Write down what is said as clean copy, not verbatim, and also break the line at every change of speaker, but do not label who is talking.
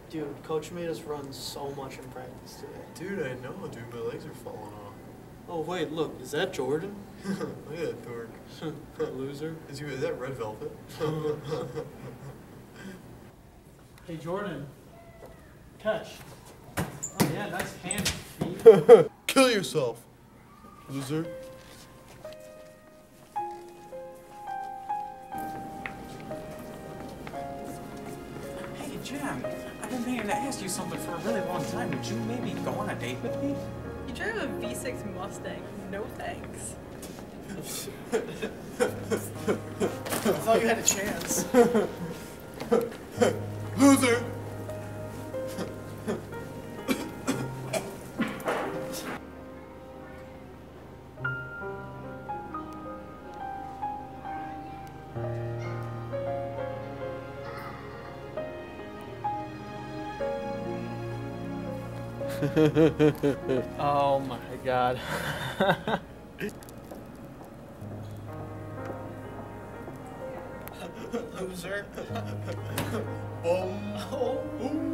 Dude, Coach made us run so much in practice today.
Dude, I know, dude. My legs are falling off.
Oh, wait, look. Is that Jordan?
Look at that dork.
Loser.
Is that red velvet?
Hey, Jordan. Catch. Oh, yeah, nice hand.
Kill yourself, loser.
Hey, Jim, I've been meaning to ask you something for a really long time. Would you maybe go on a date with me?
You drive a V6 Mustang. No thanks.
I thought you had a chance.
Loser.
Oh my god.
Loser. Oh.